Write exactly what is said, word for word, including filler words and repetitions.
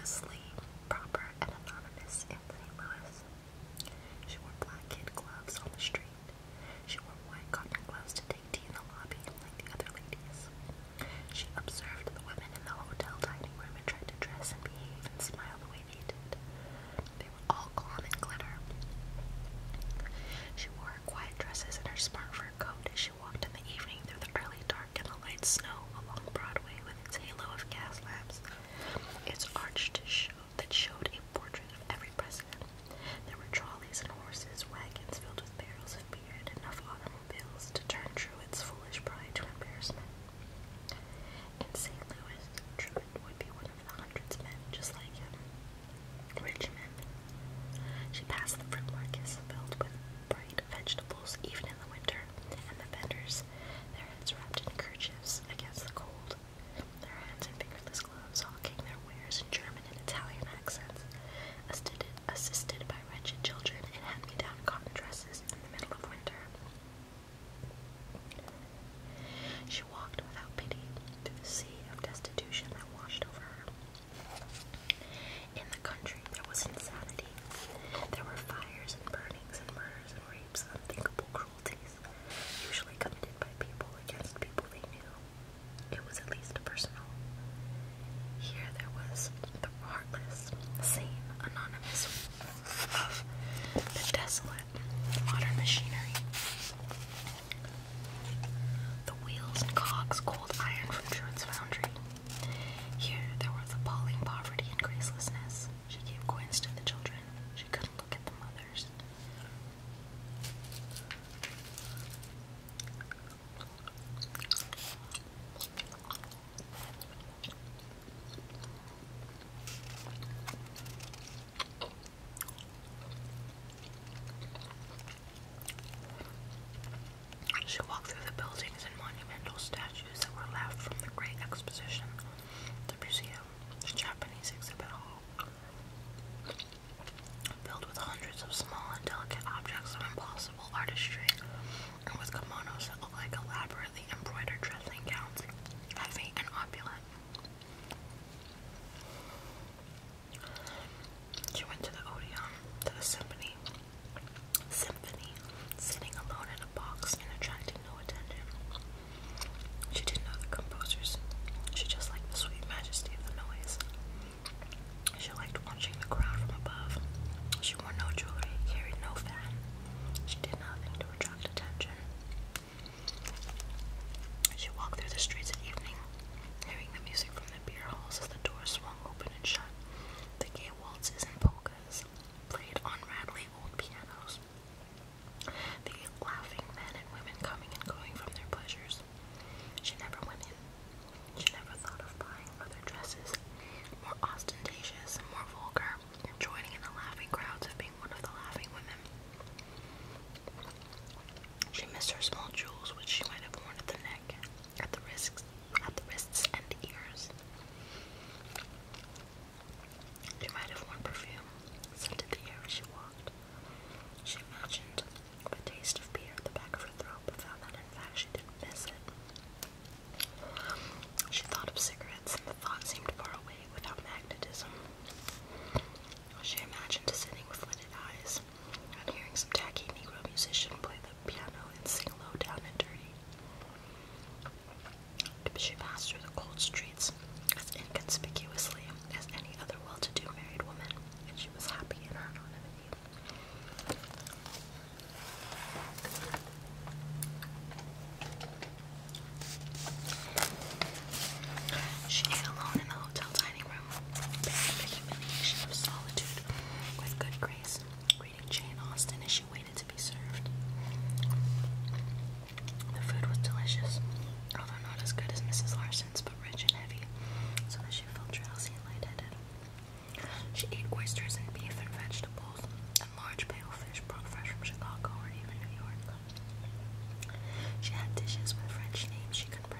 the sleek, proper, and anonymous Anthony Lewis. She wore black kid gloves on the street. She wore white cotton gloves to take tea in the lobby like the other ladies. She observed the women in the hotel dining room and tried to dress and behave and smile the way they did. They were all calm and glitter. She wore her quiet dresses and her smart fur coat as she walked in the evening through the early dark and the light snow along Broadway with its halo of gas lamps, its arched show that showed a portrait of every president. There were trolleys and horses, wagons filled with barrels of beer, and enough automobiles to turn Truett's foolish pride to embarrassment. In Saint Louis, Truett would be one of the hundreds men just like him. Rich men. She passed the fruit markets filled with bright vegetables even in the winter, and the vendors, their heads wrapped in kerchiefs against the cold, their hands in fingerless gloves, hawking their wares in German and Italian accents, assisted, assisted by wretched children in hand-me-down cotton dresses in the middle of winter. She walked without pity through the sea of destitution that washed over her. In the country there was insanity. There were fires and burnings and murders and rapes, unthinkable cruelties, usually committed by people against people they knew. It was at least personal. Here there was the heartless, sane, anonymous of the desolate, modern machinery. The wheels and cogs, cold iron from Truett's foundry. Here there was appalling poverty and gracelessness. She gave coins to the children. She couldn't look at the mothers. She walked through the buildings and monumental statues that were left from the Great Exposition, the museum, the Japanese exhibit hall, filled with hundreds of small and delicate objects of impossible artistry, and with kimonos that looked like elaborately embroidered dressing gowns, heavy and opulent. She went to the Odeon, to the symphony, symphony, sitting alone in a box and attracting no attention. She didn't know the composers. She just liked the sweet majesty of the noise. She liked watching the crowd from above. She wore no jewelry, carried no fan. She did nothing to attract attention. She walked through the streets at evening, hearing the music from the beer halls as the doors swung open and shut. The gay waltzes and polkas played on rattly old pianos. The laughing men and women coming and going from their pleasures. She never went in. She never thought of buying other dresses, more ostentatious, more vulgar, and joining in the laughing crowds of being one of the laughing women. She missed her small jewels, which she might have worn at the neck, at the wrists, at the wrists and ears. She might have worn perfume, scented the air as she walked. She imagined the taste of beer at the back of her throat, but found that in fact she didn't miss it. She thought of cigarettes, and the thought seemed far away without magnetism. She imagined sitting with lidded eyes and hearing some tacky Negro musician play the piano and sing low down and dirty. She passed through the cold streets as inconspicuously as any other well-to-do married woman, and she was happy in her anonymity. She ate alone in the hotel dining room, bearing the humiliation of solitude with good grace, reading Jane Austen as she waited to be served. The food was delicious, although not as good as Missus Larson's, but rich and heavy, so that she felt drowsy and lightheaded. She ate oysters and beef and vegetables, and large pale fish brought fresh from Chicago or even New York. She had dishes with French names she could